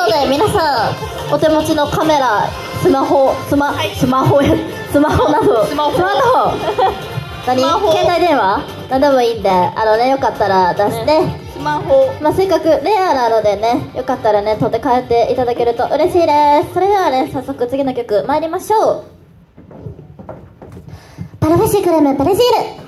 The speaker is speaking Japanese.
ので皆さんお手持ちのカメラ、スマホなど何携帯電話何でもいいんで、よかったら出して、 スマホ、 せっかくレアなのでね、よかったらね撮って帰っていただけると嬉しいです。それではね、早速次の曲参りましょう。パルフェシクレムペルシール。